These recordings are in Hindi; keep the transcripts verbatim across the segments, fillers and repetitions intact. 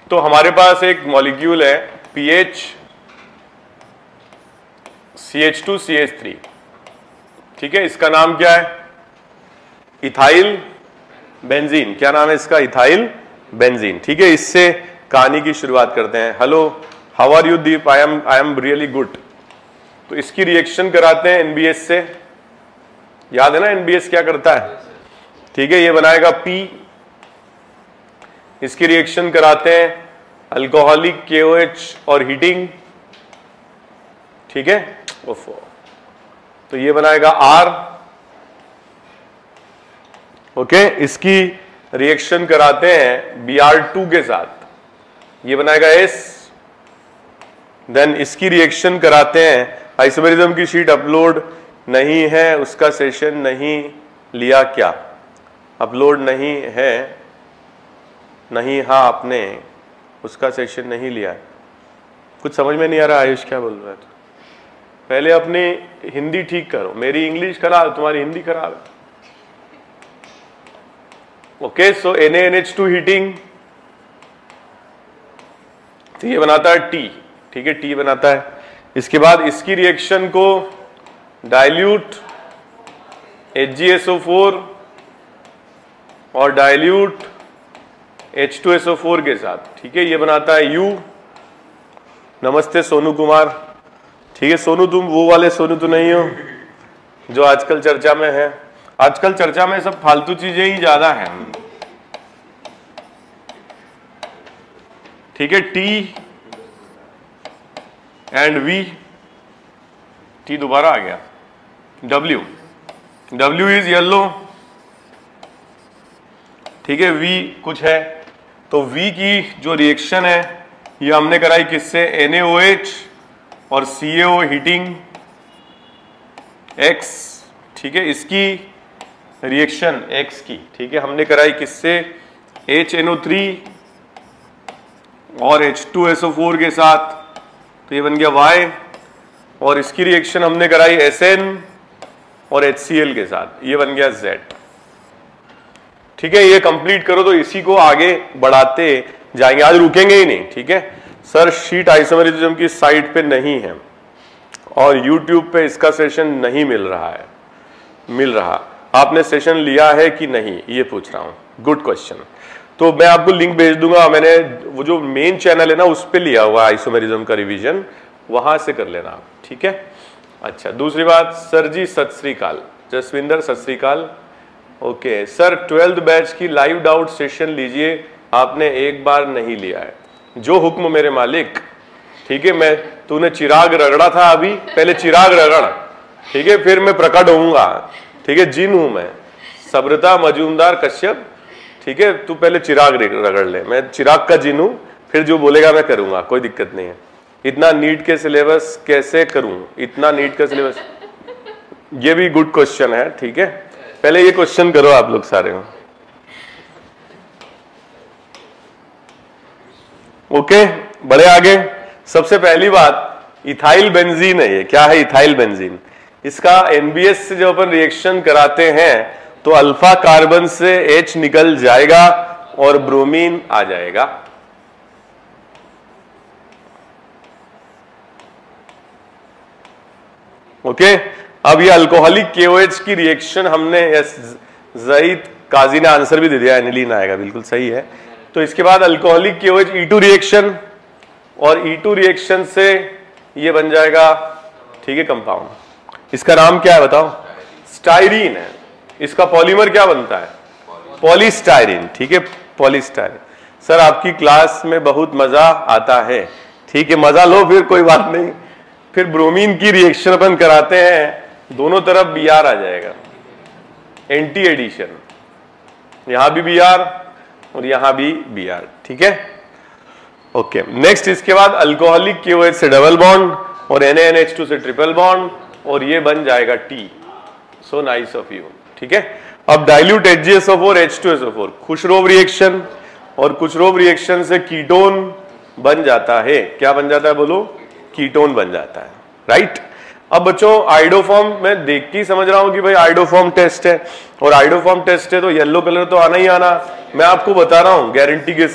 तो हमारे पास एक मॉलिक्यूल है PH C H two C H three, ठीक है। इसका नाम क्या है? Ethyl benzene. क्या नाम है इसका? इथाइल बेंजीन, ठीक है। इससे कहानी की शुरुआत करते हैं। Hello, how are you Deep? I am I am really good. तो इसकी रिएक्शन कराते हैं एनबीएस से। याद है ना एनबीएस क्या करता है, ठीक है। ये बनाएगा पी। इसकी रिएक्शन कराते हैं अल्कोहलिक केओएच और हीटिंग, ठीक है। ओफो, तो ये बनाएगा आर, ओके। इसकी रिएक्शन कराते हैं बी आर टू के साथ, ये बनाएगा एस। देन इसकी रिएक्शन कराते हैं, आइसोमेरिज्म की शीट अपलोड नहीं है, उसका सेशन नहीं लिया क्या? अपलोड नहीं है, नहीं, हाँ आपने उसका सेशन नहीं लिया। कुछ समझ में नहीं आ रहा आयुष क्या बोल रहा है? पहले अपनी हिंदी ठीक करो, मेरी इंग्लिश खराब, तुम्हारी हिंदी खराब है। Okay, so N A N H two heating, तो ये बनाता है टी, ठीक है, टी बनाता है। इसके बाद इसकी रिएक्शन को dilute H G S O four और dilute H two S O four के साथ, ठीक है, ये बनाता है यू। नमस्ते सोनू कुमार, ठीक है। सोनू, तुम वो वाले सोनू तो नहीं हो जो आजकल चर्चा में है? आजकल चर्चा में सब फालतू चीजें ही ज्यादा हैं, ठीक है। टी एंड वी, टी दोबारा आ गया। डब्ल्यू, डब्ल्यू इज येलो, ठीक है। वी कुछ है, तो वी की जो रिएक्शन है ये हमने कराई किससे? एन ए ओ एच और सी ए ओ हीटिंग एक्स, ठीक है। इसकी रिएक्शन एक्स की, ठीक है, हमने कराई किससे? एच एन ओ थ्री और H two S O four के साथ, तो ये बन गया वाई। और इसकी रिएक्शन हमने कराई एस एन और एच सी एल के साथ, ये बन गया जेड, ठीक है। ये कंप्लीट करो तो इसी को आगे बढ़ाते जाएंगे, आज रुकेंगे ही नहीं, ठीक है। सर शीट आइसोमेरिज्म की साइट पे नहीं है और यूट्यूब पे इसका सेशन नहीं मिल रहा है। मिल रहा, आपने सेशन लिया है कि नहीं, ये पूछ रहा हूं। Good question. तो मैं आपको लिंक भेज दूंगा, मैंने वो जो मेन चैनल है ना उस पे लिया हुआ आइसोमेरिज्म का रिवीजन, वहां से कर लेना आप, ठीक है। अच्छा, दूसरी बात, सर जी सत श्री अकाल। जसविंदर सत श्री अकाल। ओके सर, ट्वेल्थ बैच की लाइव डाउट सेशन लीजिए, आपने एक बार नहीं लिया है। जो हुक्म मेरे मालिक, ठीक है। मैं, तूने चिराग रगड़ा था अभी, पहले चिराग रगड़, ठीक है, फिर मैं प्रकट होऊंगा, ठीक है। जिन हूं मैं, सब्रता मजूमदार कश्यप, ठीक है। तू पहले चिराग रगड़ ले, मैं चिराग का जिन हूं, फिर जो बोलेगा मैं करूंगा, कोई दिक्कत नहीं है। इतना नीट के सिलेबस कैसे करूं? इतना नीट का सिलेबस, ये भी गुड क्वेश्चन है, ठीक है। पहले ये क्वेश्चन करो आप लोग सारे। ओके, बड़े आगे। सबसे पहली बात, इथाइल बेंजीन है ये। क्या है इथाइल बेंजीन? इसका एनबीएस से जब अपन रिएक्शन कराते हैं तो अल्फा कार्बन से H निकल जाएगा और ब्रोमीन आ जाएगा। ओके, अब ये अल्कोहलिक केओएच की रिएक्शन हमने, जईद काजी ने आंसर भी दे दिया, एनिलीन आएगा, बिल्कुल सही है। तो इसके बाद alcoholic KOH E two reaction, और ई टू रिएक्शन से ये बन जाएगा, ठीक है, कंपाउंड। इसका नाम क्या है बताओ? स्टाइरीन है। इसका पॉलीमर क्या बनता है? पॉलीस्टाइरीन, ठीक है, पॉलीस्टाइरीन। सर आपकी क्लास में बहुत मजा आता है, ठीक है, मजा लो, फिर कोई बात नहीं। फिर ब्रोमीन की रिएक्शन अपन कराते हैं, दोनों तरफ बी आर आ जाएगा, एंटी एडिशन, यहां भी बी आर और यहां भी बी आर, ठीक है। ओके, नेक्स्ट इसके बाद अल्कोहलिक केओएच से डबल बॉन्ड और N A N H two से ट्रिपल बॉन्ड, और ये बन जाएगा T. So nice of you, ठीक है। अब dilute H G S O four H two S O four, Kucherov reaction, और खुशरोव रिएक्शन से कीटोन बन जाता है। क्या बन जाता है बोलो? कीटोन बन जाता है, राइट। अब बच्चों आइडोफॉर्म मैं देख के ही समझ रहा हूं कि भाई आइडोफॉर्म टेस्ट है, और आइडोफॉर्म टेस्ट है तो येलो कलर तो आना ही आना। मैं आपको बता रहा हूं गारंटी के साथ,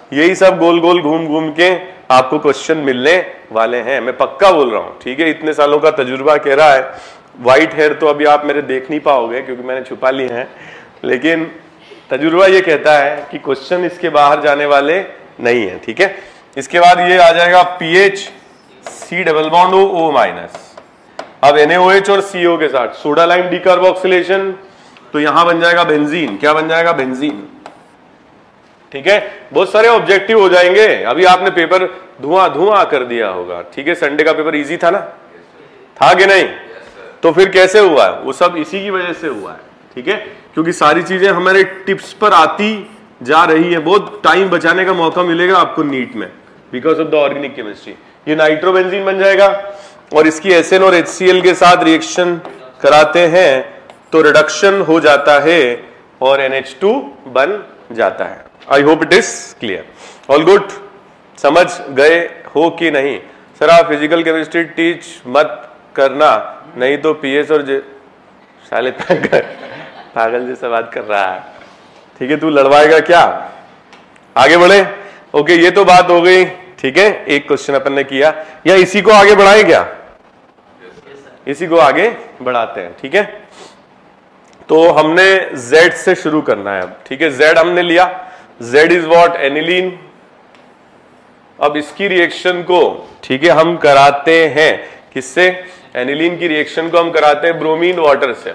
यही सब गोल गोल घूम घूम के आपको क्वेश्चन मिलने वाले हैं, मैं पक्का बोल रहा हूं, ठीक है। इतने सालों का तजुर्बा कह रहा है। व्हाइट हेयर तो अभी आप मेरे देख नहीं पाओगे क्योंकि मैंने छुपा लिए हैं, लेकिन तजुर्बा ये कहता है कि क्वेश्चन इसके बाहर जाने वाले नहीं है, ठीक है। इसके बाद ये आ जाएगा pH C double bond O O minus. अब NaOH और सी ओ के साथ सोडा लाइम डीकार्बोक्सिलेशन, तो यहां बन जाएगा बेंजीन। क्या बन जाएगा? बेंजीन, ठीक है। बहुत सारे ऑब्जेक्टिव हो जाएंगे। अभी आपने पेपर धुआं धुआं कर दिया होगा, ठीक है। संडे का पेपर इजी था ना, था कि नहीं? तो फिर कैसे हुआ है? वो सब इसी की वजह से हुआ है, ठीक है, क्योंकि सारी चीजें हमारे टिप्स पर आती जा रही है। बहुत टाइम बचाने का मौका मिलेगा आपको नीट में because of the organic chemistry. ये नाइट्रोबेंजीन बन जाएगा और इसकी एस एन और एच सी एल के साथ रिएक्शन कराते हैं तो रिडक्शन हो जाता है और एन एच टू बन जाता है। I hope it is clear, all good. समझ गए हो कि नहीं? सर आप फिजिकल केमिस्ट्री टीच मत करना, नहीं तो पीएस और जे साले पागल जैसा बात कर रहा है, ठीक है। तू लड़वाएगा क्या? आगे बढ़े। ओके, ये तो बात हो गई, ठीक है। एक क्वेश्चन अपन ने किया, या इसी को आगे बढ़ाएं क्या? इसी को आगे बढ़ाते हैं, ठीक है। तो हमने Z से शुरू करना है अब, ठीक है। Z हमने लिया, Z इज व्हाट? एनिलीन। अब इसकी रिएक्शन को, ठीक है, हम कराते हैं किससे? एनिलीन की रिएक्शन को हम कराते हैं ब्रोमीन वाटर से,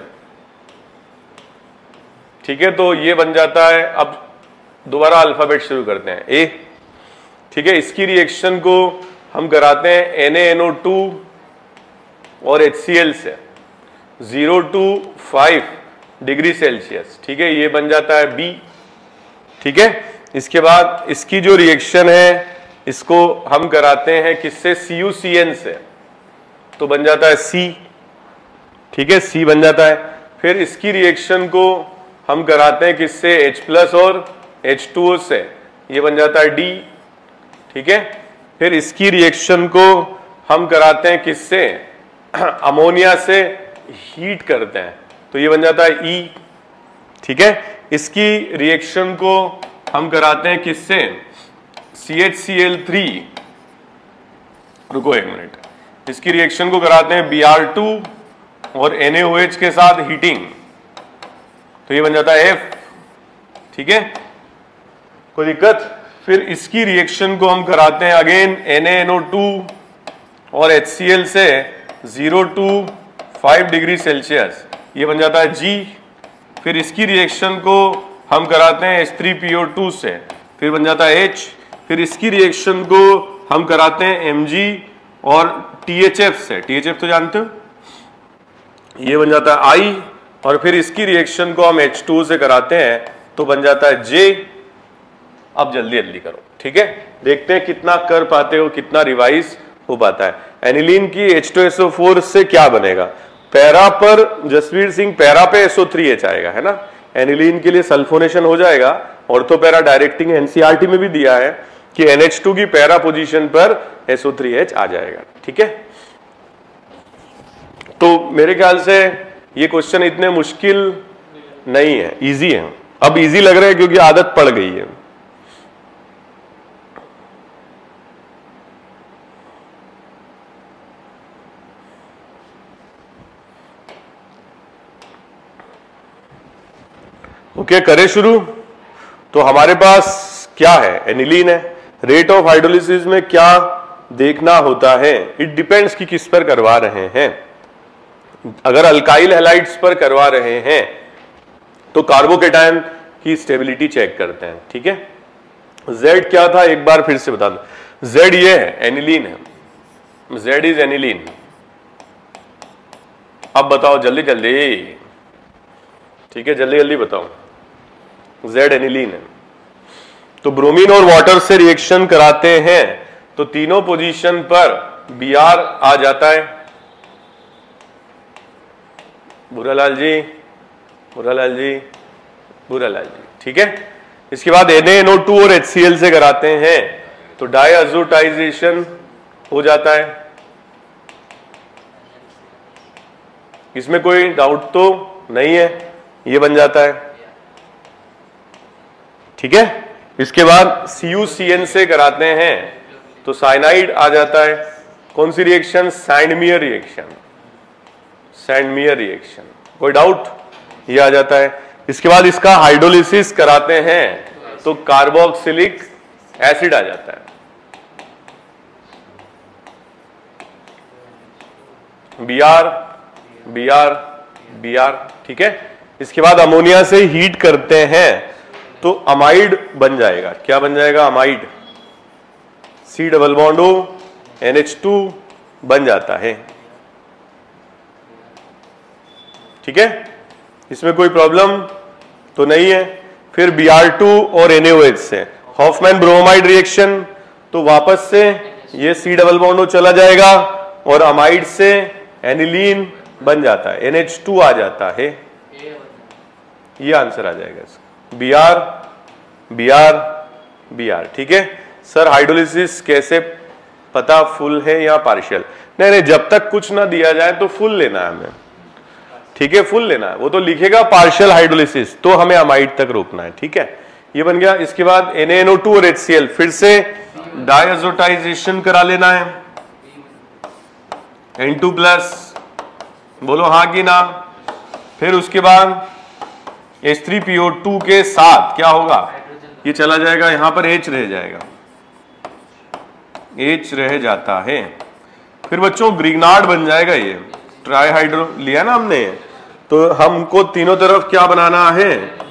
ठीक है। तो ये बन जाता है, अब दोबारा अल्फाबेट शुरू करते हैं, ए, ठीक है। इसकी रिएक्शन को हम कराते हैं N A N O two और एच सी एल से, zero to five degree Celsius, ठीक है। ये बन जाता है बी, ठीक है। इसके बाद इसकी जो रिएक्शन है इसको हम कराते हैं किससे? सी यू सी एन से, तो बन जाता है सी, ठीक है, सी बन जाता है। फिर इसकी रिएक्शन को हम कराते हैं किससे? H प्लस और एच टू ओ से, ये बन जाता है डी, ठीक है। फिर इसकी रिएक्शन को हम कराते हैं किससे? अमोनिया से हीट करते हैं, तो ये बन जाता है ई, ठीक है। इसकी रिएक्शन को हम कराते हैं किससे? C H C L three, रुको एक मिनट, इसकी रिएक्शन को कराते हैं बी आर टू और एन ए ओ एच के साथ हीटिंग, तो ये बन जाता है एफ, ठीक है। कोई दिक्कत? फिर इसकी रिएक्शन को हम कराते हैं again N A N O two और एच सी एल से zero to five degree Celsius, ये बन जाता है जी। फिर इसकी रिएक्शन को हम कराते हैं H three P O two से, फिर बन जाता है H। फिर इसकी रिएक्शन को हम कराते हैं Mg और टी एच एफ से, टी एच एफ तो जानते हो, ये बन जाता है I। और फिर इसकी रिएक्शन को हम एच टू से कराते हैं तो बन जाता है J। अब जल्दी जल्दी करो, ठीक है, देखते हैं कितना कर पाते हो, कितना रिवाइज हो पाता है। एनिलीन की H two S O four से क्या बनेगा? पैरा पर जसवीर सिंह, पैरा पे एस ओ थ्री एच आएगा, है ना। एनिलीन के लिए सल्फोनेशन हो जाएगा, ऑर्थो पैरा डायरेक्टिंग एनसीईआरटी में भी दिया है कि एन एच टू की पैरा पोजीशन पर एस ओ थ्री एच आ जाएगा, ठीक है। तो मेरे ख्याल से ये क्वेश्चन इतने मुश्किल नहीं है, इजी है। अब इजी लग रहा है क्योंकि आदत पड़ गई है। ओके okay, करें शुरू। तो हमारे पास क्या है? एनिलीन है। रेट ऑफ हाइड्रोलिसिस में क्या देखना होता है? इट डिपेंड्स कि किस पर करवा रहे हैं। अगर अल्काइल हैलाइड्स पर करवा रहे हैं तो कार्बोकेटायन की स्टेबिलिटी चेक करते हैं, ठीक है। Z क्या था एक बार फिर से बता दो। Z ये है, एनिलीन है। Z is aniline. अब बताओ जल्दी जल्दी, ठीक है, जल्दी जल्दी बताओ। Z एनिलीन है। तो ब्रोमीन और वाटर से रिएक्शन कराते हैं तो तीनों पोजीशन पर Br आ जाता है। बुरालाल जी, बुरालाल जी, बुरालाल जी, ठीक है। इसके बाद N A N O two और एच सी एल से कराते हैं तो डायअज़ोटाइजेशन हो जाता है। इसमें कोई डाउट तो नहीं है, ये बन जाता है, ठीक है। इसके बाद सी यू सी एन से कराते हैं तो साइनाइड आ जाता है। कौन सी reaction? Sandmeyer reaction, Sandmeyer reaction. कोई डाउट? ये आ जाता है। इसके बाद इसका हाइड्रोलिसिस कराते हैं तो कार्बोक्सिलिक एसिड आ जाता है, B R B R B R. ठीक है। इसके बाद अमोनिया से हीट करते हैं तो अमाइड बन जाएगा। क्या बन जाएगा? Amide, C double bond O N H two बन जाता है। ठीक है, इसमें कोई प्रॉब्लम तो नहीं है। फिर बी आर टू और एन ए ओ एच से हॉफमैन ब्रोमाइड रिएक्शन, तो वापस से ये सी डबल बॉन्ड ओ चला जाएगा और अमाइड से एनिलीन बन जाता है, एन एच टू आ जाता है। ये आंसर आ जाएगा इसका, B R B R B R. ठीक है सर, हाइड्रोलिसिस कैसे पता फुल है या पार्शियल? नहीं नहीं, जब तक कुछ ना दिया जाए तो फुल लेना है हमें। ठीक है, फुल लेना है। वो तो लिखेगा पार्शियल हाइड्रोलिसिस, तो हमें अमाइड तक रोकना है। ठीक है, ये बन गया। इसके बाद N A N O two और एच सी एल, फिर से डायजोटाइजेशन करा लेना है, एन टू प्लस, बोलो हाँ कि ना। फिर उसके बाद H three P O two के साथ क्या होगा? ये चला जाएगा, यहां पर H रह जाएगा, H रह जाता है। फिर बच्चों ग्रिग्नार्ड बन जाएगा। ये ट्राईहाइड्रो लिया ना हमने, तो हमको तीनों तरफ क्या बनाना है?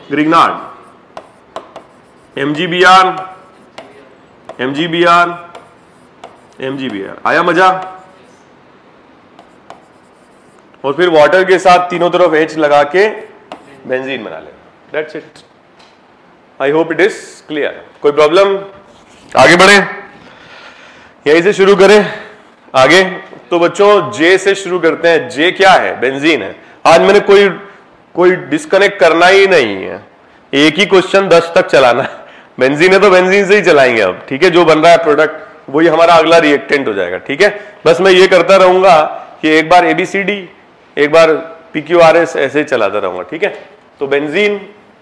Grignard, M G B R M G B R M G B R. आया मजा? और फिर वाटर के साथ तीनों तरफ H लगा के बेंजीन बना लेना। That's it. I hope it is clear. कोई प्रॉब्लम? आगे बढ़े, यहीं से शुरू करें आगे। तो बच्चों जे से शुरू करते हैं। जे क्या है? बेंजीन है। आज मैंने कोई कोई डिस्कनेक्ट करना ही नहीं है, एक ही क्वेश्चन दस तक चलाना है। बेंजीन है तो बेंजीन से ही चलाएंगे अब। ठीक है, जो बन रहा है प्रोडक्ट वही हमारा अगला रिएक्टेंट हो जाएगा। ठीक है, बस मैं ये करता रहूंगा कि एक बार एबीसीडी, एक बार पी क्यू आर एस, ऐसे ही चलाता रहूंगा। ठीक है, तो बेंजीन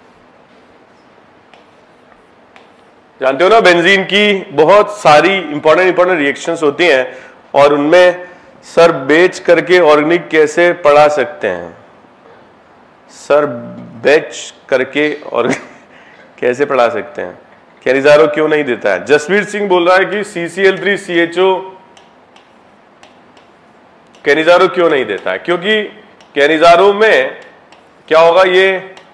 जानते हो ना, बेंजीन की बहुत सारी इंपॉर्टेंट इंपॉर्टेंट रिएक्शंस होती हैं और उनमें सर बेच करके ऑर्गेनिक कैसे पढ़ा सकते हैं? सर बेच करके और कैसे पढ़ा सकते हैं? कैनिजारो क्यों नहीं देता है? जसवीर सिंह बोल रहा है कि C C L three C H O Cannizzaro क्यों नहीं देता है? क्योंकि कैनिजारो में क्या होगा, ये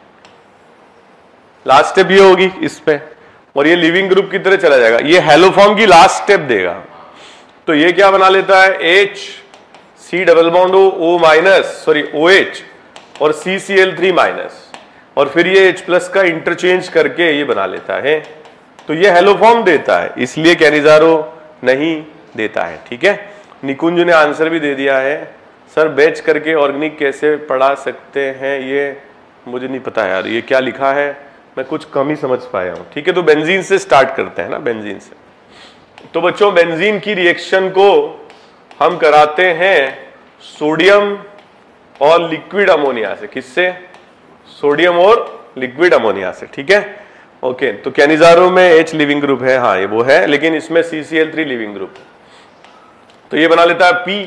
लास्ट स्टेप ये होगी इस पे, और ये लिविंग ग्रुप की तरह चला जाएगा। ये हेलोफॉर्म की लास्ट स्टेप देगा, तो ये क्या बना लेता है? H C double bond O O minus, sorry OH और C C L three minus, और फिर ये H प्लस का इंटरचेंज करके ये बना लेता है। तो ये हेलोफॉर्म देता है, इसलिए कैनिजारो नहीं देता है। ठीक है, निकुंज ने आंसर भी दे दिया है। सर बेच करके ऑर्गेनिक कैसे पढ़ा सकते हैं? ये मुझे नहीं पता यार, ये क्या लिखा है, मैं कुछ कम ही समझ पाया हूं। ठीक है, तो बेंजीन से स्टार्ट करते हैं ना, बेंजीन से। तो बच्चों बेंजीन की रिएक्शन को हम कराते हैं सोडियम और लिक्विड अमोनिया से। किससे? सोडियम और लिक्विड अमोनिया से। ठीक है, ओके। तो कैनिजारो में H लिविंग ग्रुप है, हाँ ये वो है, लेकिन इसमें C C L three living group है, तो ये बना लेता है P।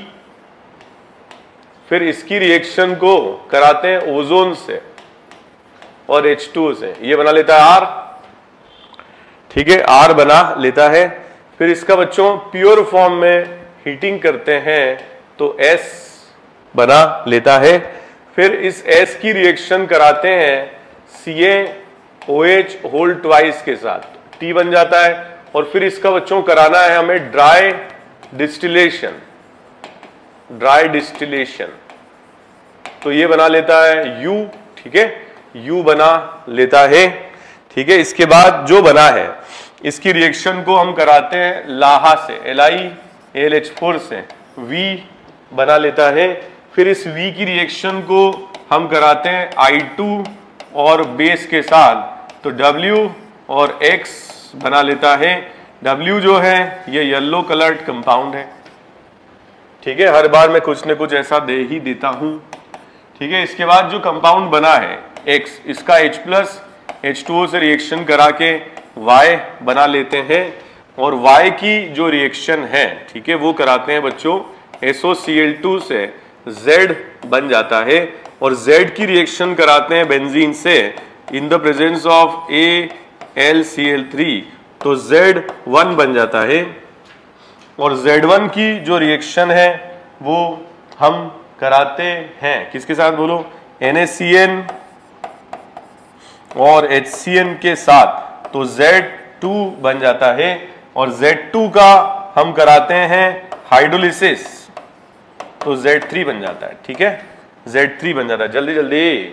फिर इसकी रिएक्शन को कराते हैं ओजोन से और एच टू ओ से, ये बना लेता है R। ठीक है, R बना लेता है। फिर इसका बच्चों प्योर फॉर्म में हीटिंग करते हैं तो S बना लेता है। फिर इस S की रिएक्शन कराते हैं C A O H whole twice के साथ, T बन जाता है। और फिर इसका बच्चों कराना है हमें ड्राई डिस्टिलेशन, ड्राई डिस्टिलेशन, तो ये बना लेता है U। ठीक है, U बना लेता है। ठीक है, इसके बाद जो बना है इसकी रिएक्शन को हम कराते हैं लाहा से, L I L H four से, V बना लेता है। फिर इस V की रिएक्शन को हम कराते हैं आई टू और बेस के साथ, तो W और X बना लेता है। W जो है ये येलो कलर्ड कंपाउंड है। ठीक है, हर बार मैं कुछ न कुछ ऐसा दे ही देता हूं। ठीक है, इसके बाद जो कंपाउंड बना है X, इसका H plus H two O से रिएक्शन करा के Y बना लेते हैं और Y की जो रिएक्शन है, ठीक है, वो कराते हैं बच्चों S O C L two से, Z बन जाता है और Z की रिएक्शन कराते हैं बेंजीन से in the presence of A L C L three, तो Z वन बन जाता है और Z वन की जो रिएक्शन है वो हम कराते हैं किसके साथ बोलो, एन ए सी एन और एच सी एन के साथ, तो Z टू बन जाता है और Z टू का हम कराते हैं हाइड्रोलिसिस, तो Z थ्री बन जाता है। ठीक है, Z थ्री बन जाता है। जल्दी जल्दी,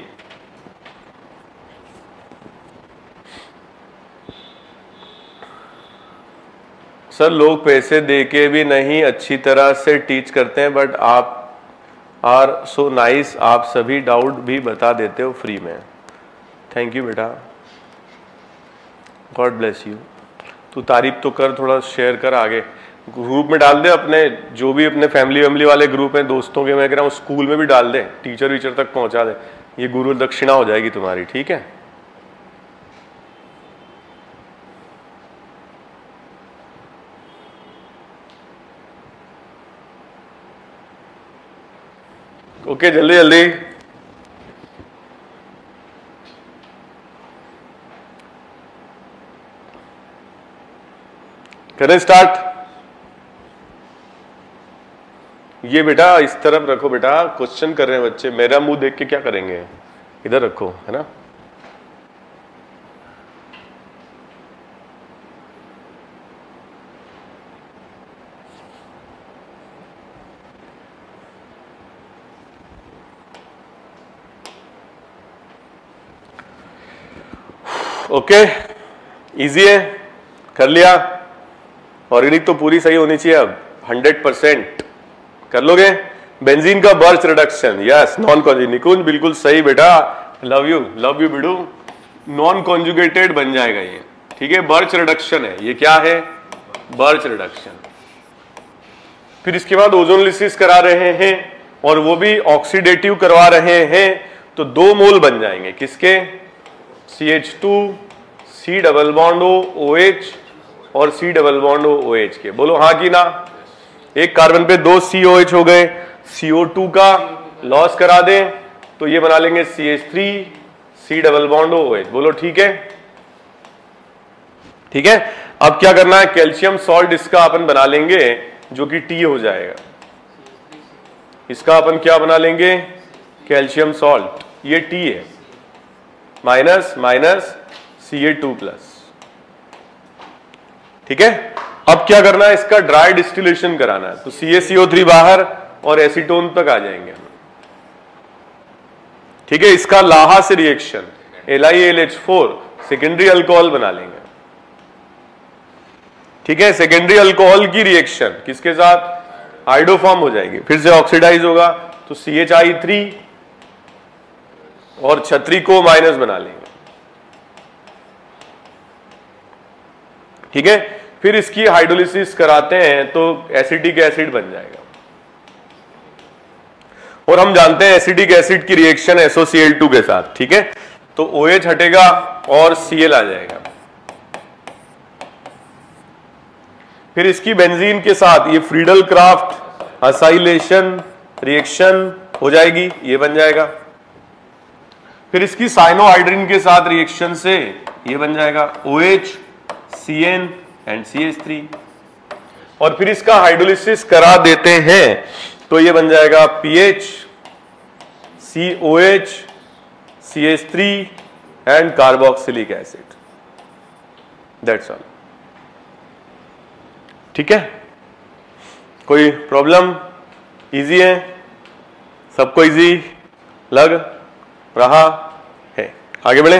सर लोग पैसे देके भी नहीं अच्छी तरह से टीच करते हैं, बट आप आर सो नाइस, आप सभी डाउट भी बता देते हो फ्री में। थैंक यू बेटा, गॉड ब्लेस यू। तू तारीफ तो कर, थोड़ा शेयर कर, आगे ग्रुप में डाल दे, अपने जो भी अपने फैमिली वैमिली वाले ग्रुप हैं दोस्तों के, मैं कह रहा हूँ स्कूल में भी डाल दे, टीचर वीचर तक पहुंचा दे, ये गुरु दक्षिणा हो जाएगी तुम्हारी। ठीक है, ओके, जल्दी जल्दी करें स्टार्ट। ये बेटा इस तरफ रखो बेटा, क्वेश्चन कर रहे हैं बच्चे, मेरा मुंह देख के क्या करेंगे, इधर रखो, है ना। ओके, इजी है, कर लिया। ऑर्गेनिक तो पूरी सही होनी चाहिए, अब हंड्रेड परसेंट कर लोगे। बेंजीन का Birch reduction, yes, non conjugated, Nikunj बिल्कुल सही बेटा, लव यू लव यू बिडू, नॉन कॉन्जुगेटेड बन जाएगा ये। ठीक है, बर्च रिडक्शन है, ये क्या है, बर्च रिडक्शन। फिर इसके बाद ओजोनलिसिस करा रहे हैं और वो भी ऑक्सीडेटिव करवा रहे हैं, तो दो मोल बन जाएंगे किसके, C H two, C double bond O, OH और C double bond O, OH के। बोलो हाँ कि ना। एक कार्बन पे दो सी ओ एच हो गए, सी ओ टू का लॉस करा दें तो ये बना लेंगे C H three, C double bond O, OH। बोलो ठीक है, ठीक है। अब क्या करना है, कैल्शियम सॉल्ट इसका अपन बना लेंगे जो कि टी हो जाएगा, इसका अपन क्या बना लेंगे, कैल्शियम सॉल्ट, ये टी है, minus minus C A two plus. ठीक है, अब क्या करना है, इसका ड्राई डिस्टिलेशन कराना है, तो सी ए सी ओ थ्री बाहर और एसीटोन तक आ जाएंगे। ठीक है, इसका लाहा से reaction L I L H four secondary alcohol बना लेंगे। ठीक है, सेकेंडरी अल्कोहल की रिएक्शन किसके साथ, हाइड्रोफॉर्म हो जाएगी, फिर से ऑक्सीडाइज होगा, तो सी एच आई थ्री और छत्री को माइनस बना लेंगे। ठीक है, फिर इसकी हाइड्रोलिसिस कराते हैं तो एसिटिक एसिड बन जाएगा, और हम जानते हैं एसिटिक एसिड की reaction S O C L two के साथ। ठीक है, तो OH हटेगा और Cl आ जाएगा। फिर इसकी बेंजीन के साथ ये फ्रीडल क्राफ्ट असाइलेशन रिएक्शन हो जाएगी, ये बन जाएगा। फिर इसकी साइनोहाइड्रिन के साथ रिएक्शन से ये बन जाएगा OH, C N and C H three, और फिर इसका हाइड्रोलिसिस करा देते हैं तो ये बन जाएगा pH, C O H, C H three and carboxylic acid. That's all. ठीक है, कोई प्रॉब्लम, इजी है, सबको इजी लग रहा है, आगे बढ़े।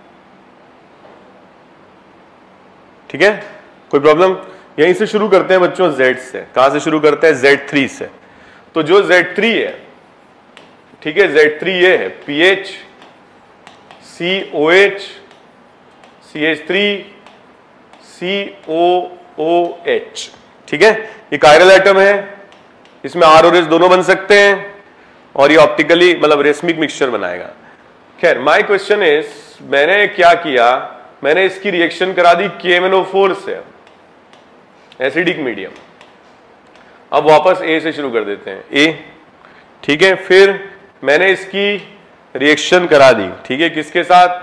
ठीक है, कोई प्रॉब्लम, यहीं से शुरू करते हैं बच्चों, Z से। कहां से शुरू करते हैं, Z थ्री से। तो जो Z थ्री है, ठीक है, Z थ्री ये है PH, C O H, C H three, C O O H. ठीक है, ये कायरल एटम है, इसमें आर और एस दोनों बन सकते हैं, और ये ऑप्टिकली मतलब रेशमिक मिक्सचर बनाएगा। खैर, माय क्वेश्चन इज, मैंने क्या किया, मैंने इसकी रिएक्शन करा दी K M N O four से, एसिडिक मीडियम। अब वापस ए से शुरू कर देते हैं, ए, ठीक है। फिर मैंने इसकी रिएक्शन करा दी, ठीक है, किसके साथ?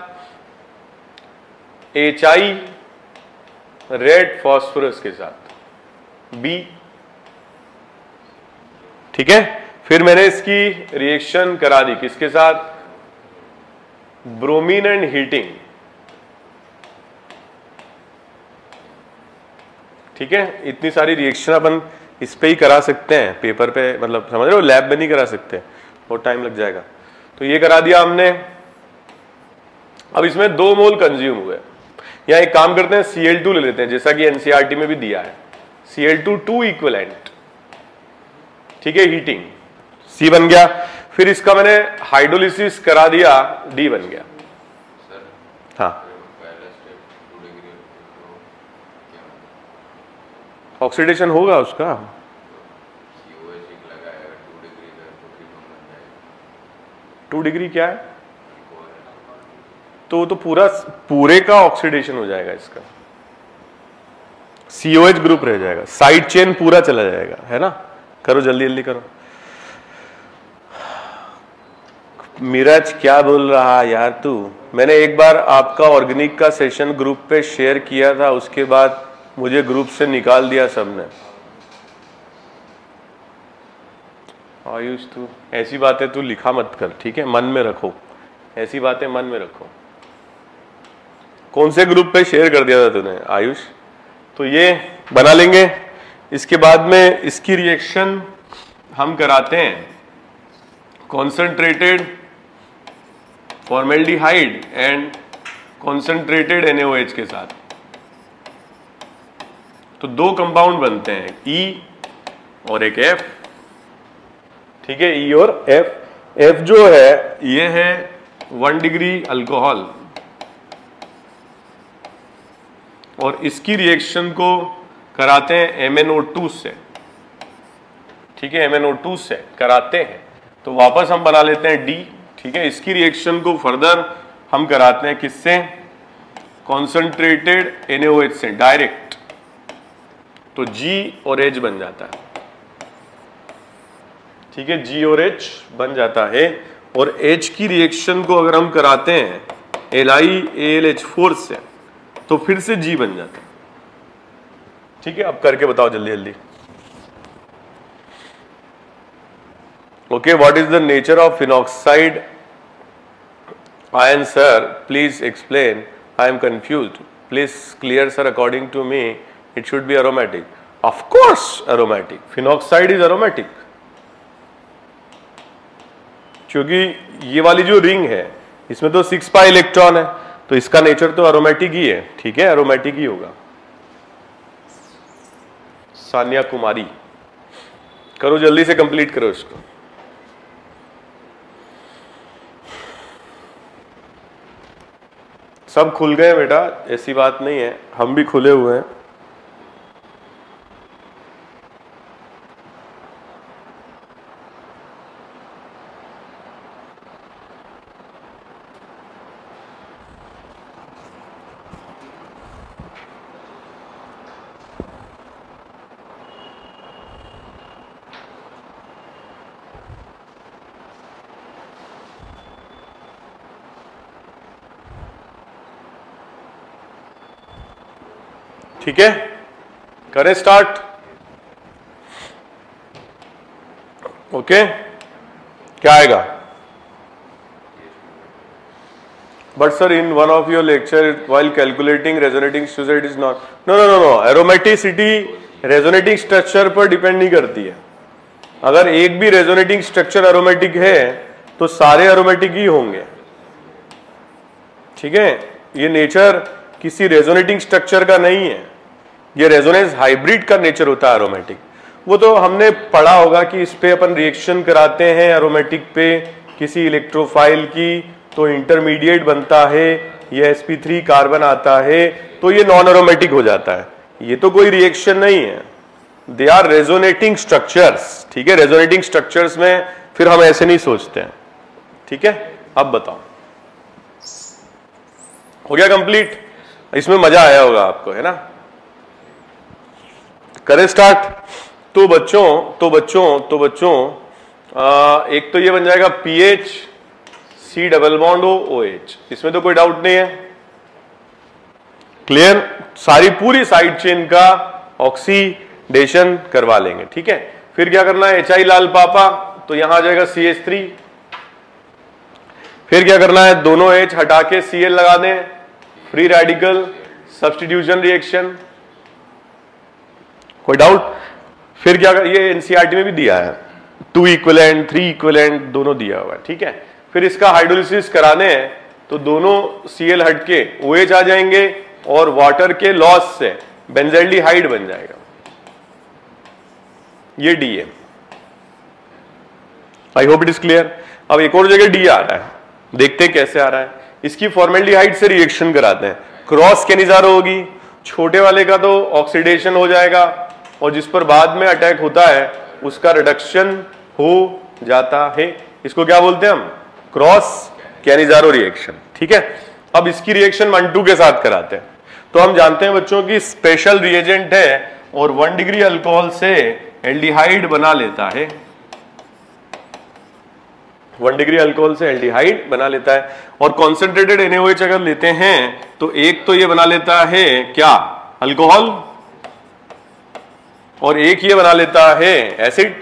एच आई रेड फॉस्फोरस के साथ, बी, ठीक है। फिर मैंने इसकी रिएक्शन करा दी किसके साथ? ब्रोमीन एंड हीटिंग, ठीक है। इतनी सारी रिएक्शन अपन इस पे ही करा सकते हैं, पेपर पे, मतलब समझ रहे हो, लैब में नहीं करा सकते, और टाइम लग जाएगा। तो ये करा दिया हमने। अब इसमें दो मोल कंज्यूम हुए। यहाँ एक काम करते हैं, सी एल टू ले लेते हैं, जैसा कि N C E R T में भी दिया है, C L two two equivalent, ठीक है, हीटिंग, C बन गया। फिर इसका मैंने हाइड्रोलिसिस करा दिया, D बन गया। हाँ, ऑक्सीडेशन होगा उसका, टू डिग्री क्या है? तो तो पूरा पूरे का ऑक्सीडेशन हो जाएगा इसका, सी ओ एच ग्रुप रह जाएगा, साइड चेन पूरा चला जाएगा, है ना। करो जल्दी जल्दी करो। मीराज क्या बोल रहा यार तू? मैंने एक बार आपका ऑर्गेनिक का सेशन ग्रुप पे शेयर किया था, उसके बाद मुझे ग्रुप से निकाल दिया सबने। आयुष तू ऐसी बातें तू लिखा मत कर, ठीक है, मन में रखो, ऐसी बातें मन में रखो। कौन से ग्रुप पे शेयर कर दिया था तूने आयुष? तो ये बना लेंगे। इसके बाद में इसकी रिएक्शन हम कराते हैं concentrated formaldehyde and concentrated N A O H के साथ। तो दो कंपाउंड बनते हैं, E और एक F, ठीक है, E और F। F जो है ये है वन डिग्री अल्कोहल, और इसकी रिएक्शन को कराते हैं एम एन ओ टू से, ठीक है, एम एन ओ टू से कराते हैं। तो वापस हम बना लेते हैं D, ठीक है। इसकी रिएक्शन को फर्दर हम कराते हैं किससे? Concentrated N A O H से डायरेक्ट, तो G और H बन जाता है, ठीक है, G और H बन जाता है। और H की रिएक्शन को अगर हम कराते हैं L I A L H four से, तो फिर से G बन जाता है, ठीक है। अब करके बताओ जल्दी जल्दी। Okay, what is the nature of phenoxide ion sir, please explain, I am confused, please clear sir, according to me it should be aromatic. Of course aromatic, phenoxide is aromatic, क्योंकि ये वाली जो रिंग है इसमें तो सिक्स पाई इलेक्ट्रॉन है, तो इसका नेचर तो एरोमेटिक ही है, ठीक है, एरोमेटिक ही होगा। सानिया कुमारी, करो जल्दी से कंप्लीट करो इसको। सब खुल गए बेटा, ऐसी बात नहीं है, हम भी खुले हुए हैं। ठीक है, करें स्टार्ट। ओके, क्या आएगा? But sir in one of your lecture while calculating resonating structure is not, no no no no, aromaticity resonating structure पर डिपेंड नहीं करती है। अगर एक भी रेजोनेटिंग स्ट्रक्चर एरोमेटिक है तो सारे एरोमेटिक ही होंगे, ठीक है। ये नेचर किसी रेजोनेटिंग स्ट्रक्चर का नहीं है, ये रेजोनेंस हाइब्रिड का नेचर होता है एरोमेटिक। वो तो हमने पढ़ा होगा कि इस पे अपन रिएक्शन कराते हैं एरोमेटिक पे किसी इलेक्ट्रोफाइल की, तो इंटरमीडिएट बनता है, ये एस पी थ्री कार्बन आता है, तो ये नॉन एरोमेटिक हो जाता है। ये तो कोई रिएक्शन नहीं है, दे आर रेजोनेटिंग स्ट्रक्चर्स, ठीक है। रेजोनेटिंग स्ट्रक्चर्स में फिर हम ऐसे नहीं सोचते हैं, ठीक है। अब बताओ, हो गया कंप्लीट? इसमें मजा आया होगा आपको, है ना। करें स्टार्ट। तो बच्चों तो बच्चों तो बच्चों आ, एक तो ये बन जाएगा pH C double bond O O H, इसमें तो कोई डाउट नहीं है। क्लियर, सारी पूरी साइड चेन का ऑक्सीडेशन करवा लेंगे, ठीक है। फिर क्या करना है, एच आई लाल पापा, तो यहां आ जाएगा सी एच थ्री। फिर क्या करना है, दोनों एच हटा के सी एल लगा दें, फ्री रेडिकल सब्स्टिट्यूशन रिएक्शन। कोई डाउट? फिर क्या कर, ये एनसीईआरटी में भी दिया है, टू इक्विवेलेंट थ्री इक्विवेलेंट दोनों दिया हुआ है, ठीक है। फिर इसका हाइड्रोलिसिस कराने हैं तो दोनों सीएल हट के ओएच आ जाएंगे और वाटर के लॉस से बेंजल्डिहाइड बन जाएगा, ये डी है। I hope it is clear. अब एक और जगह डी आ रहा है, देखते हैं कैसे आ रहा है। इसकी फॉर्मेल्डिहाइड से रिएक्शन कराते हैं, क्रॉस कैनिजारो होगी, छोटे वाले का तो ऑक्सीडेशन हो जाएगा और जिस पर बाद में अटैक होता है उसका रिडक्शन हो जाता है। इसको क्या बोलते हैं हम, क्रॉस कैनिजारो रिएक्शन, ठीक है। अब इसकी रिएक्शन वन टू के साथ कराते हैं। तो हम जानते हैं बच्चों की स्पेशल रिएजेंट है और वन डिग्री अल्कोहल से एल्डिहाइड बना लेता है, वन डिग्री अल्कोहल से एल्डिहाइड बना लेता है। और concentrated N A O H अगर लेते हैं तो एक तो ये बना लेता है क्या, अल्कोहल, और एक ये बना लेता है एसिड,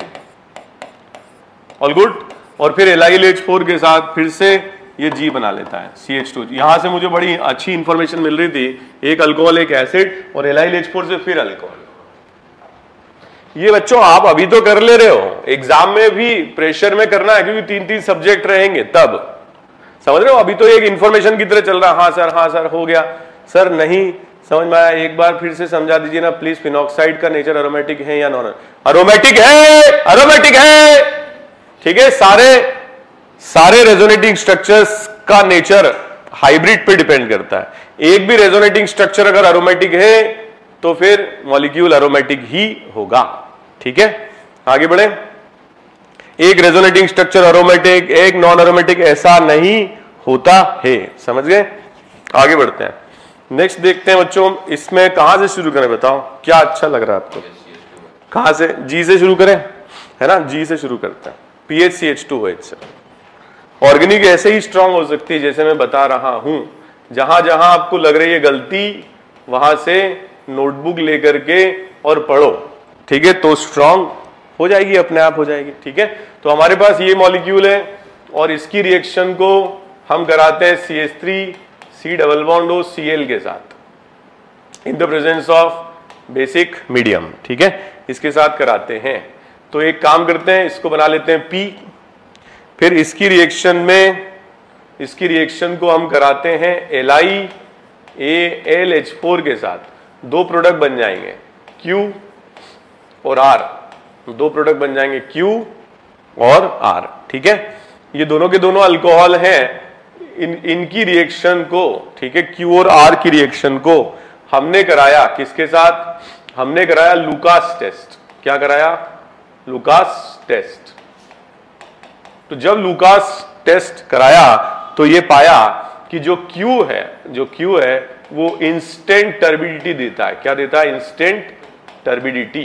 ऑल गुड। और फिर L I L H four के साथ फिर से ये जी बना लेता है सी एच टू। यहां से मुझे बड़ी अच्छी इंफॉर्मेशन मिल रही थी, एक अल्कोहल एक एसिड और L I L H four से फिर अल्कोहल। ये बच्चों आप अभी तो कर ले रहे हो, एग्जाम में भी प्रेशर में करना है क्योंकि तीन तीन सब्जेक्ट रहेंगे, तब समझ रहे हो। अभी तो एक इंफॉर्मेशन की तरह चल रहा, हाँ सर हाँ सर हो गया, सर नहीं समझ में आया, एक बार फिर से समझा दीजिए ना प्लीज। फिनॉक्साइड का नेचर एरोमेटिक है या नॉन एरोमेटिक है? एरोमेटिक है, ठीक है। सारे सारे रेजोनेटिंग स्ट्रक्चर्स का नेचर हाइब्रिड पे डिपेंड करता है। एक भी रेजोनेटिंग स्ट्रक्चर अगर एरोमेटिक है तो फिर मॉलिक्यूल एरोमेटिक ही होगा, ठीक है। आगे बढ़े। एक रेजोनेटिंग स्ट्रक्चर एरोमेटिक, एक नॉन एरोमेटिक, ऐसा नहीं होता है, समझ गए। आगे बढ़ते हैं, नेक्स्ट देखते हैं बच्चों। इसमें कहां से शुरू करें, बताओ क्या अच्छा लग रहा है आपको, कहां से? जी से शुरू करें, है ना, जी से शुरू करते हैं। P H C H two O H से ऑर्गेनिक ऐसे ही स्ट्रांग हो सकती है जैसे मैं बता रहा हूं। जहां जहां आपको लग रही है गलती वहां से नोटबुक लेकर के और पढ़ो, ठीक है, तो स्ट्रांग हो जाएगी, अपने आप हो जाएगी, ठीक है। तो हमारे पास ये मॉलिक्यूल है और इसकी रिएक्शन को हम कराते हैं C H three C double bond O C L के साथ in the presence of basic medium, ठीक है, इसके साथ कराते हैं। तो एक काम करते हैं, इसको बना लेते हैं पी। फिर इसकी रिएक्शन में इसकी रिएक्शन को हम कराते हैं L I A L H four के साथ, दो प्रोडक्ट बन जाएंगे Q और R, दो प्रोडक्ट बन जाएंगे Q और R, ठीक है। ये दोनों के दोनों अल्कोहल हैं, इन इनकी रिएक्शन को, ठीक है, Q और R की रिएक्शन को हमने कराया किसके साथ? हमने कराया लुकास टेस्ट। क्या कराया? Lucas test. तो जब लुकास टेस्ट कराया तो ये पाया कि जो Q है जो Q है वो इंस्टेंट टर्बिडिटी देता है। क्या देता है? Instant turbidity.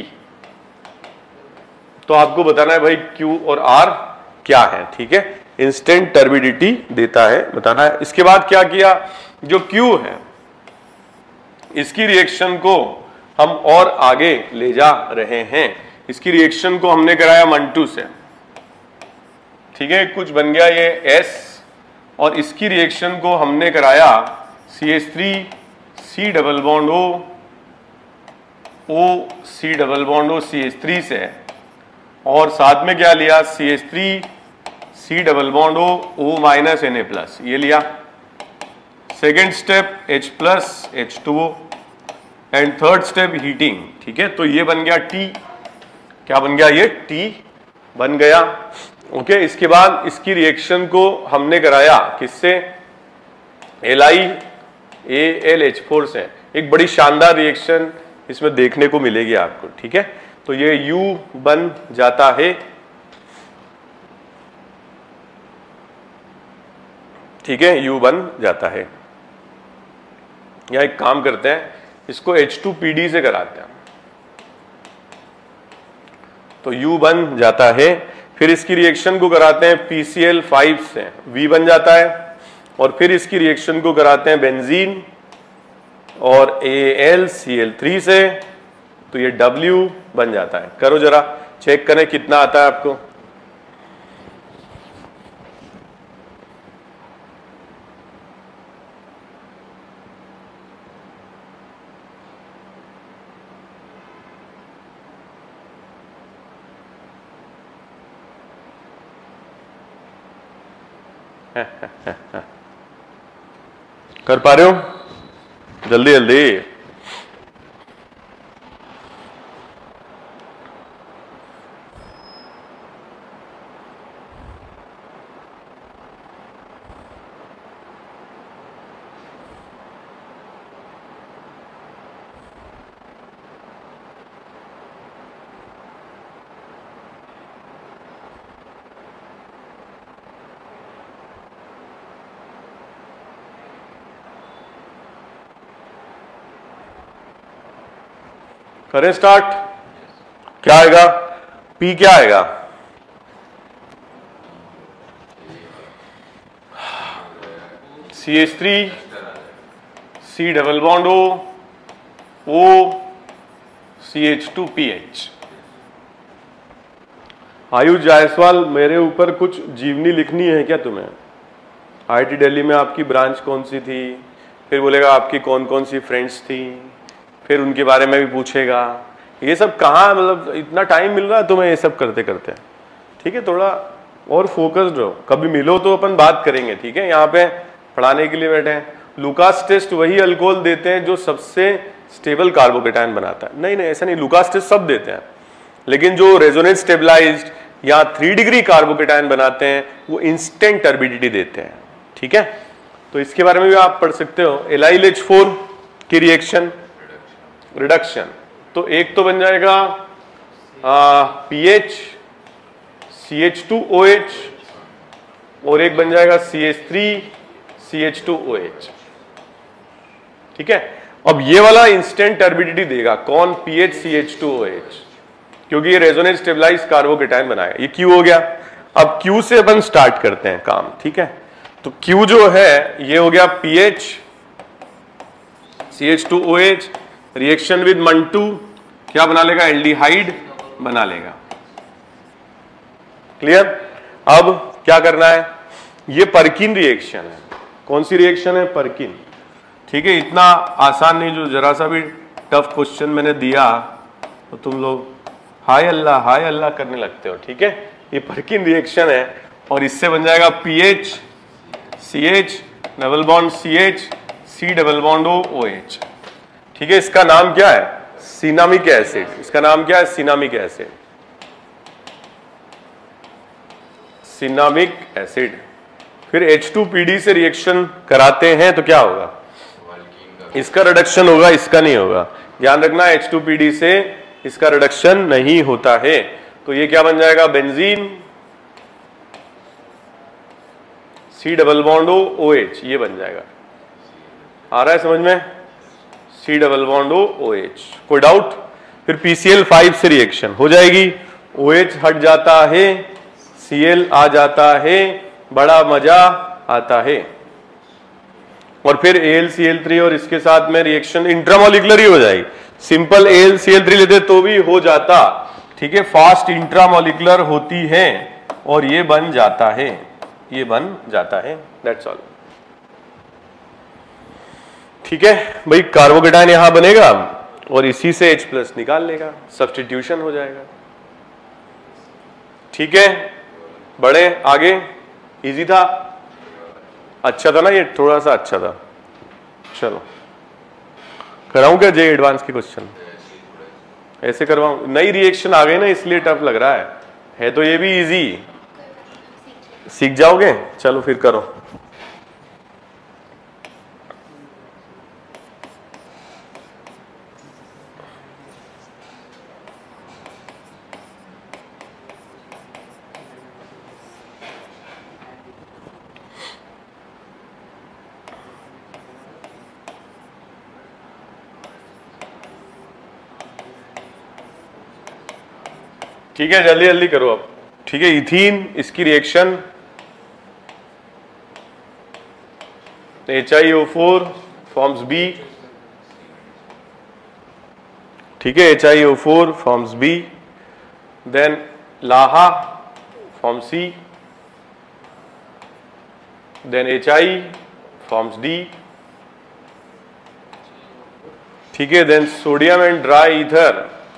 तो आपको बताना है भाई Q और R क्या है, ठीक है, इंस्टेंट टर्बिडिटी देता है, बताना है। इसके बाद क्या किया, जो Q है इसकी रिएक्शन को हम और आगे ले जा रहे हैं। इसकी रिएक्शन को हमने कराया मंटू से, ठीक है, कुछ बन गया ये S, और इसकी रिएक्शन को हमने कराया C H three C double bond O O C double bond O C H three से, और साथ में क्या लिया? C H three C double bond O O minus Na plus, ये लिया। Second step H plus H two O and third step heating, ठीक है। तो ये बन गया T, क्या बन गया? ये T बन गया, ओके। इसके बाद इसकी रिएक्शन को हमने कराया किससे? L I A L H four से। एक बड़ी शानदार रिएक्शन इसमें देखने को मिलेगी आपको, ठीक है। तो ये U बन जाता है, ठीक है, U बन जाता है, या एक काम करते हैं, इसको एच टू पी डी से कराते हैं, तो U बन जाता है। फिर इसकी रिएक्शन को कराते हैं पी सी एल फाइव से, V बन जाता है। और फिर इसकी रिएक्शन को कराते हैं बेंजीन और A L C L three से, तो ये W बन जाता है। करो जरा, चेक करें कितना आता है आपको। कर पा रहे हो? जल्दी जल्दी। करें स्टार्ट। क्या आएगा? P क्या आएगा? C H three, C double bond O, O, C H two P H. Ayush Jaiswal, मेरे ऊपर कुछ जीवनी लिखनी है क्या तुम्हें? आई आई टी दिल्ली में आपकी ब्रांच कौन सी थी, फिर बोलेगा आपकी कौन कौन सी फ्रेंड्स थी, फिर उनके बारे में भी पूछेगा। ये सब कहाँ, मतलब इतना टाइम मिल रहा है तुम्हें ये सब करते करते? ठीक है, थोड़ा और फोकस्ड रहो। कभी मिलो तो अपन बात करेंगे, ठीक है? यहाँ पे पढ़ाने के लिए बैठे हैं। लुकास टेस्ट वही अल्कोहल देते हैं जो सबसे स्टेबल कार्बोकेटायन बनाता है। नहीं नहीं, ऐसा नहीं, लुकास टेस्ट सब देते हैं, लेकिन जो रेजोनेंस स्टेबलाइज्ड या थ्री डिग्री कार्बोकेटायन बनाते हैं वो इंस्टेंट टर्बिडिटी देते हैं। ठीक है, तो इसके बारे में भी आप पढ़ सकते हो। एलाइल एच फोर की रिएक्शन रिडक्शन, तो एक तो बन जाएगा P H C H two O H और एक बन जाएगा C H three C H two O H. ठीक है, अब ये वाला इंस्टेंट टर्बिडिटी देगा कौन? P H C H two O H, क्योंकि ये रेजोनेंस स्टेबलाइज्ड कार्बोकेटायन बनाएगा। ये Q हो गया। अब Q से अपन स्टार्ट करते हैं काम। ठीक है, तो Q जो है ये हो गया P H C H two O H, reaction with Mantu क्या बना लेगा? एल्डिहाइड बना लेगा। क्लियर? अब क्या करना है? ये परकिन रिएक्शन है। कौन सी रिएक्शन है? परकिन। ठीक है, इतना आसान नहीं, जो जरा सा भी टफ क्वेश्चन मैंने दिया तो तुम लोग हाय अल्लाह हाय अल्लाह करने लगते हो। ठीक है, ये परकिन रिएक्शन है और इससे बन जाएगा P H C H double bond C H C double bond O O H. ठीक है, इसका नाम क्या है? Cinnamic acid. इसका नाम क्या है? Cinnamic acid. Cinnamic acid. फिर एच टू पी डी से रिएक्शन कराते हैं तो क्या होगा? इसका रिडक्शन होगा, इसका नहीं होगा। ध्यान रखना, एच टू पी डी से इसका रिडक्शन नहीं होता है। तो ये क्या बन जाएगा? Benzene C double bond O O H, ये बन जाएगा। आ रहा है समझ में? C double bond O O H. कोई डाउट? फिर पी सी एल फाइव से रिएक्शन हो जाएगी, OH हट जाता है, Cl आ जाता है, बड़ा मजा आता है। और फिर A L C L three और इसके साथ में रिएक्शन इंट्रामोलिकुलर ही हो जाएगी। Simple A L C L three लेते तो भी हो जाता। ठीक है, फास्ट इंट्रामोलिकुलर होती है और ये बन जाता है, ये बन जाता है। That's all. ठीक है भाई, कार्बोकेटायन यहां बनेगा और इसी से H प्लस निकाल लेगा, सब्स्टिट्यूशन हो जाएगा। ठीक है, बढ़े आगे। इजी था, अच्छा था ना ये? थोड़ा सा अच्छा था। चलो कराऊं क्या जे एडवांस के क्वेश्चन? ऐसे करवाऊं? नई रिएक्शन आ गई ना, इसलिए टफ लग रहा है। है तो ये भी इजी, सीख जाओगे। चलो फिर करो। ठीक है, जल्दी जल्दी करो अब। ठीक है, इथीन, इसकी reaction H I O four forms B. ठीक है, H I O four forms B, then लाहा form C, then H I forms D. ठीक है, then sodium and dry ether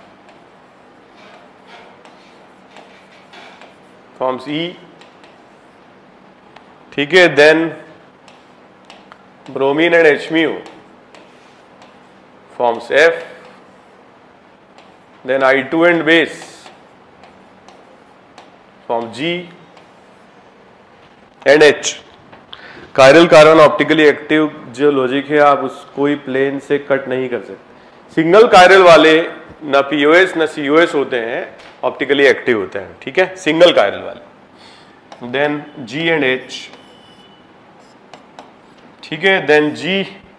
forms E. ठीक है, then bromine and H mu forms F, then I two and base form G and H. Chiral carbon optically active जो लॉजिक है, आप उसको ही प्लेन से कट नहीं कर सकते। सिंगल कायरल वाले न पीओएस न सीओएस होते हैं, ऑप्टिकली एक्टिव होते हैं। ठीक है, सिंगल कायरल वाले। Then G and H. ठीक है, देन जी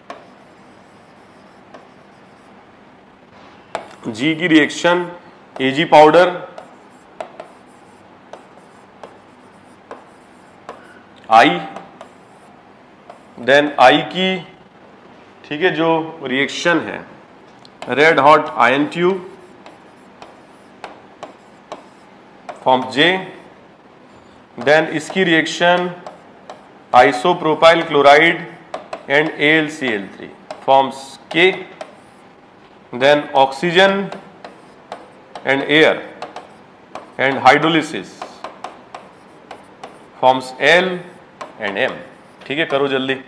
जी की reaction A G powder, I, then I की ठीक है जो रिएक्शन है red hot iron tube form J, then इसकी reaction isopropyl chloride and A L C L three forms K, then oxygen and air and hydrolysis forms L and M. ठीक है, करो जल्दी।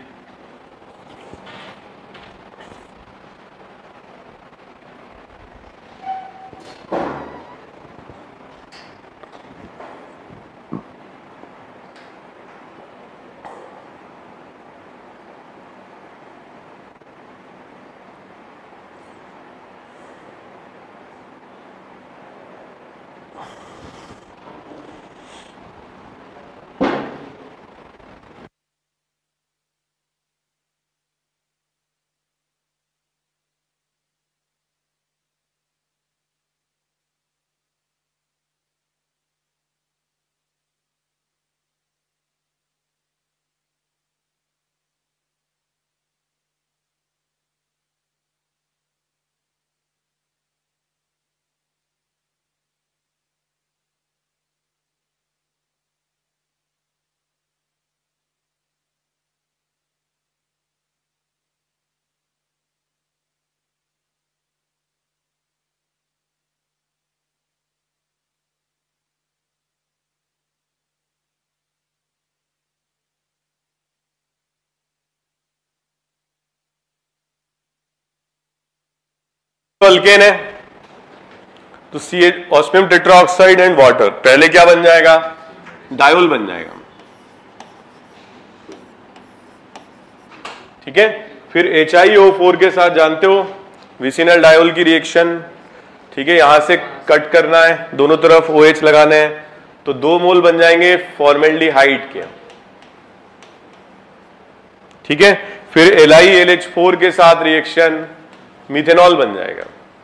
अल्केन है तो C H osmium tetraoxide and water, पहले क्या बन जाएगा? डायोल बन जाएगा। ठीक है, फिर एच आई ओ फोर के साथ जानते हो विसिनल डायोल की रिएक्शन। ठीक है, यहां से कट करना है, दोनों तरफ ओ एच लगाने हैं, तो दो मोल बन जाएंगे फॉर्मेल्डिहाइड के। ठीक है, फिर L I L H four के साथ रिएक्शन मिथेनॉल बन जाएगा।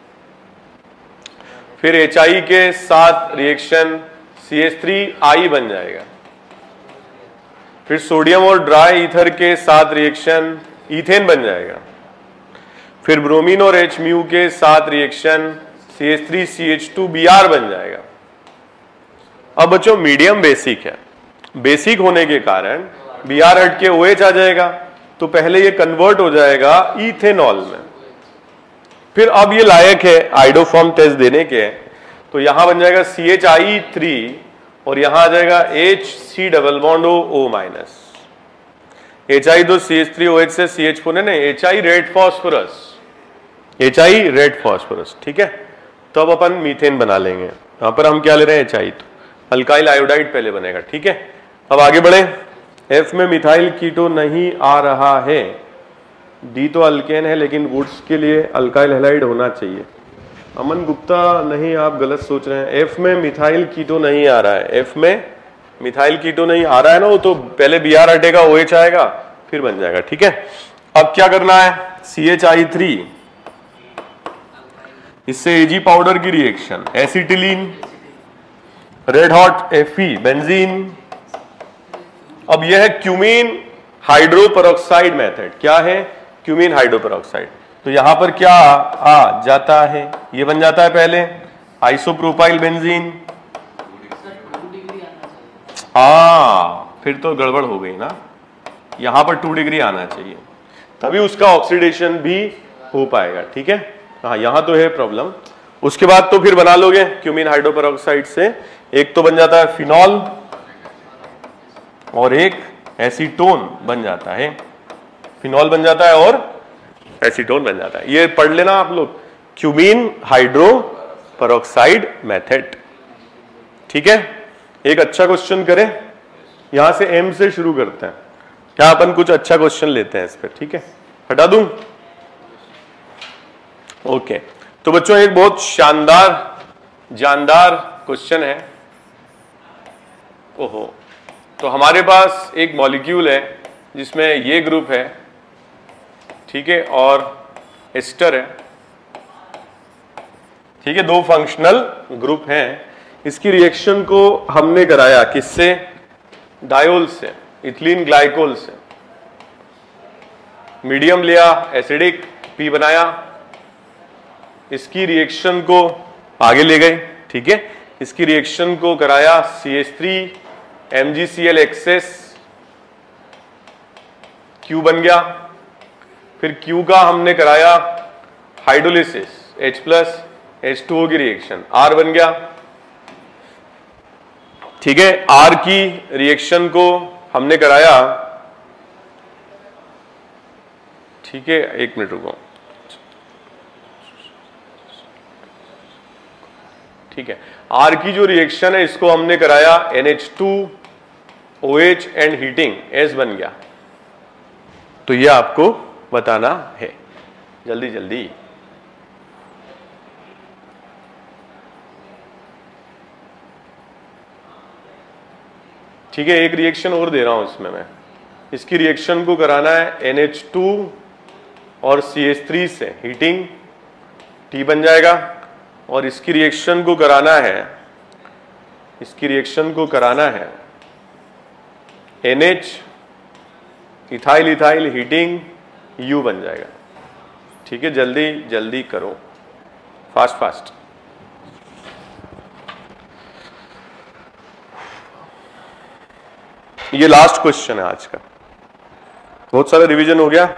फिर एच आई के साथ reaction C H three I बन जाएगा। फिर सोडियम और ड्राई ईथर के साथ रिएक्शन ईथेन बन जाएगा। फिर ब्रोमीन और एच म्यू के साथ reaction C H three C H two B R बन जाएगा। अब बच्चों मीडियम बेसिक है, बेसिक होने के कारण बी आर हट के ओ एच आ जाएगा, तो पहले ये कन्वर्ट हो जाएगा इथेनॉल में। फिर अब ये लायक है आइडोफॉर्म टेस्ट देने के, तो यहां बन जाएगा सी एच आई थ्री और यहां आ जाएगा H C double bond O O minus. H I तो C H three O H से सी एच फोर नहीं, H I red phosphorus, H I red phosphorus. ठीक है, तो अब अपन मीथेन बना लेंगे। यहां पर हम क्या ले रहे हैं? एच आई, तो अल्काइल आयोडाइड पहले बनेगा। ठीक है, अब आगे बढ़े। एफ में मिथाइल कीटो नहीं आ रहा है, डी तो अल्केन है लेकिन गुड्स के लिए अल्काइल हैलाइड होना चाहिए। अमन गुप्ता नहीं, आप गलत सोच रहे हैं। एफ में मिथाइल कीटो नहीं आ रहा है, एफ में मिथाइल कीटो नहीं आ रहा है ना, वो तो पहले बी आर हटेगा, ओ एच आएगा, फिर बन जाएगा। ठीक है, अब क्या करना है? सी एच आई थ्री, इससे एजी पाउडर की रिएक्शन एसिटिलीन रेड हॉट एफी बेंजीन। अब यह है क्यूमीन हाइड्रोपेरोक्साइड मेथड। क्या है? Cumene hydroperoxide. तो यहां पर क्या आ जाता है? ये बन जाता है पहले आइसोप्रोपाइल बेंजीन। हाँ, फिर तो गड़बड़ हो गई ना, यहां पर टू डिग्री आना चाहिए, तभी उसका ऑक्सीडेशन भी हो पाएगा। ठीक है, हाँ यहां तो है प्रॉब्लम। उसके बाद तो फिर बना लोगे क्यूमीन हाइड्रोपेरोक्साइड से, एक तो बन जाता है फिनॉल और एक एसीटोन बन जाता है। फिनॉल बन जाता है और एसीटोन बन जाता है। ये पढ़ लेना आप लोग, क्यूमीन हाइड्रोपेरोक्साइड मेथड। ठीक है, एक अच्छा क्वेश्चन करें, यहां से एम से शुरू करते हैं। क्या अपन कुछ अच्छा क्वेश्चन लेते हैं इस पर? ठीक है, हटा दूं? ओके, तो बच्चों एक बहुत शानदार जानदार क्वेश्चन है। ओहो, तो हमारे पास एक मॉलिक्यूल है जिसमें ये ग्रुप है, ठीक है, और एस्टर है। ठीक है, दो फंक्शनल ग्रुप हैं। इसकी रिएक्शन को हमने कराया किससे? डायोल से, इथिलीन ग्लाइकोल से। मीडियम लिया, एसिडिक, पी बनाया, इसकी रिएक्शन को आगे ले गए। ठीक है, इसकी रिएक्शन को कराया C H three M G C L excess, Q बन गया। फिर Q का हमने कराया hydrolysis, H plus H two O की रिएक्शन, R बन गया। ठीक है, R की रिएक्शन को हमने कराया, ठीक है एक मिनट रुको, ठीक है, R की जो रिएक्शन है इसको हमने कराया N H two O H and heating, S बन गया। तो ये आपको बताना है, जल्दी जल्दी। ठीक है, एक रिएक्शन और दे रहा हूं इसमें मैं। इसकी रिएक्शन को कराना है एन एच टू और सी एच थ्री से, हीटिंग, T बन जाएगा। और इसकी रिएक्शन को कराना है, इसकी रिएक्शन को कराना है N H, ethyl ethyl, heating, U बन जाएगा। ठीक है, जल्दी जल्दी करो, फास्ट फास्ट। ये लास्ट क्वेश्चन है आज का, बहुत सारा रिवीजन हो गया।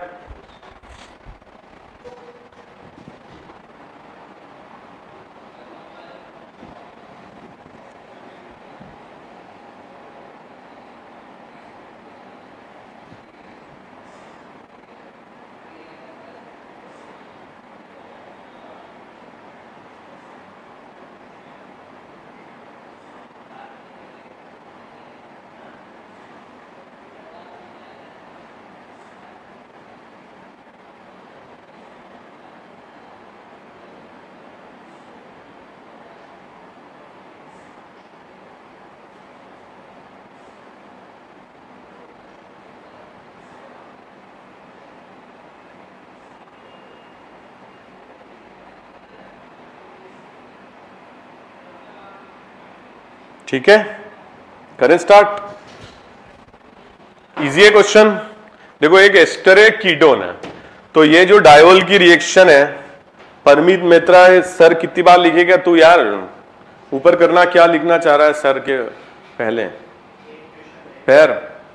ठीक है, करें स्टार्ट। इजी है क्वेश्चन। देखो, एक एस्टर है, कीटोन है, तो ये जो डायोल की रिएक्शन है, परमित मित्रा सर कितनी बार लिखेगा तू यार? ऊपर करना, क्या लिखना चाह रहा है सर के पहले? पैर।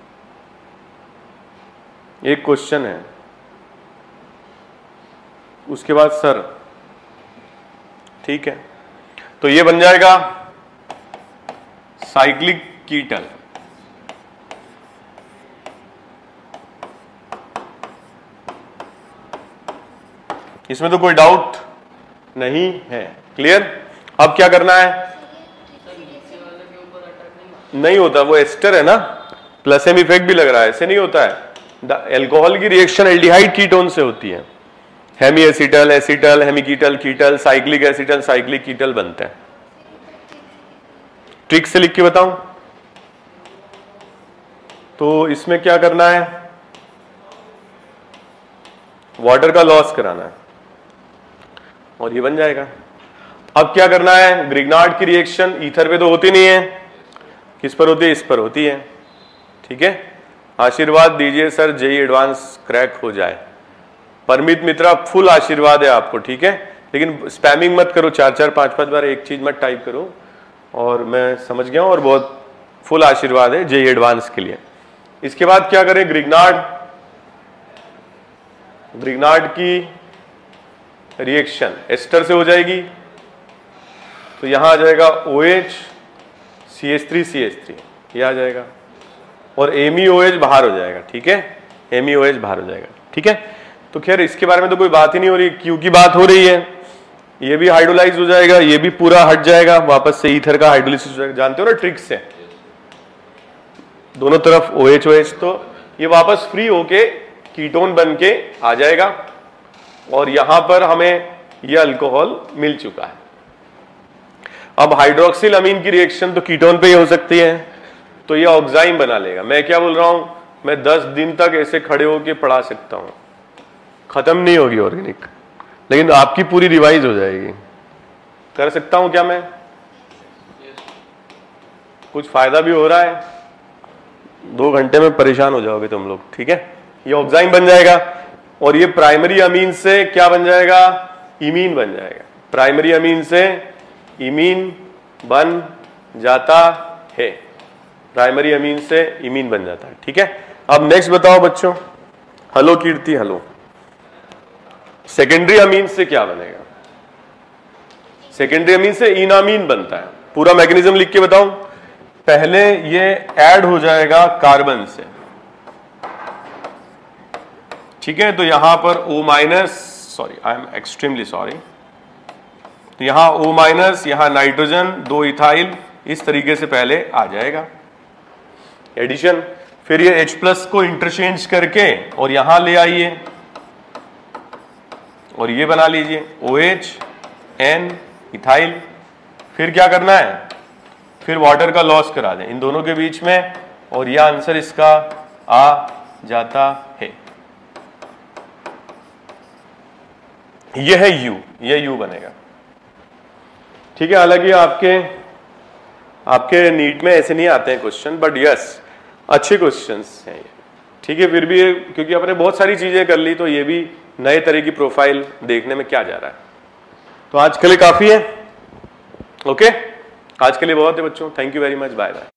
एक क्वेश्चन है, उसके बाद सर। ठीक है, तो ये बन जाएगा साइक्लिक कीटल। इसमें तो कोई डाउट नहीं है, क्लियर? अब क्या करना है? नहीं होता, वो एस्टर है ना, प्लस एम इफेक्ट भी लग रहा है, ऐसे नहीं होता है। एल्कोहल की रिएक्शन एल्डिहाइड कीटोन से होती है। Hemi acetal, acetal, hemiketal, ketal, cyclic acetal, cyclic ketal बनते हैं। ट्रिक से लिख के बताऊं तो इसमें क्या करना है? वाटर का लॉस कराना है और ये बन जाएगा। अब क्या करना है, ग्रिग्नार्ड की रिएक्शन ईथर पे तो होती नहीं है, किस पर होती है, इस पर होती है। ठीक है, आशीर्वाद दीजिए सर जेई एडवांस क्रैक हो जाए। परमित मित्रा फुल आशीर्वाद है आपको, ठीक है, लेकिन स्पैमिंग मत करो, चार चार पांच पांच बार एक चीज मत टाइप करो। और मैं समझ गया हूं, और बहुत फुल आशीर्वाद है जेई एडवांस के लिए। इसके बाद क्या करें, ग्रिग्नार्ड ग्रिग्नार्ड की रिएक्शन एस्टर से हो जाएगी, तो यहां आ जाएगा OH C H three C H three, ये आ जाएगा, और एमईओएच बाहर हो जाएगा। ठीक है, एमईओएच बाहर हो जाएगा। ठीक है, तो खैर इसके बारे में तो कोई बात ही नहीं हो रही, क्यू की बात हो रही है। ये भी हाइड्रोलाइज हो जाएगा, ये भी पूरा हट जाएगा, वापस से ईथर का हाइड्रोलिसिस हो जाएगा। जानते हो ना ट्रिक से, दोनों तरफ OH OH, तो ये वापस फ्री होके कीटोन बन के आ जाएगा, और यहां पर हमें ये अल्कोहल मिल चुका है। अब हाइड्रोक्सिल अमीन की रिएक्शन तो कीटोन पे ही हो सकती है, तो ये ऑक्साइम बना लेगा। मैं क्या बोल रहा हूं, मैं दस दिन तक ऐसे खड़े होके पढ़ा सकता हूं, खत्म नहीं होगी ऑर्गेनिक, लेकिन आपकी पूरी रिवाइज हो जाएगी। कर सकता हूं क्या मैं? कुछ फायदा भी हो रहा है, दो घंटे में परेशान हो जाओगे तुम लोग। ठीक है, ये ऑक्साइम बन जाएगा, और ये प्राइमरी अमीन से क्या बन जाएगा, इमीन बन जाएगा। प्राइमरी अमीन से इमीन बन जाता है, प्राइमरी अमीन से इमीन बन जाता है। ठीक है, अब नेक्स्ट बताओ बच्चों, hello Kirti, hello. Secondary amine से क्या बनेगा? सेकेंडरी अमीन से इनामीन बनता है। पूरा मैकेनिज्म लिख के बताऊं, पहले ये ऐड हो जाएगा कार्बन से। ठीक है, तो यहां पर O minus, sorry I am extremely sorry, तो यहां O माइनस, यहां नाइट्रोजन, दो इथाइल, इस तरीके से पहले आ जाएगा एडिशन। फिर ये H प्लस को इंटरचेंज करके और यहां ले आइए, और ये बना लीजिए OH N इथाइल। फिर क्या करना है, फिर वाटर का लॉस करा दें इन दोनों के बीच में, और यह आंसर इसका आ जाता है। यह है U, यह U बनेगा। ठीक है, हालांकि आपके आपके नीट में ऐसे नहीं आते हैं क्वेश्चन, बट यस अच्छे क्वेश्चंस हैं ये। ठीक है, फिर भी क्योंकि आपने बहुत सारी चीजें कर ली, तो ये भी नए तरह की प्रोफाइल देखने में क्या जा रहा है। तो आज के लिए काफी है, ओके, आज के लिए बहुत है बच्चों। Thank you very much, bye bye.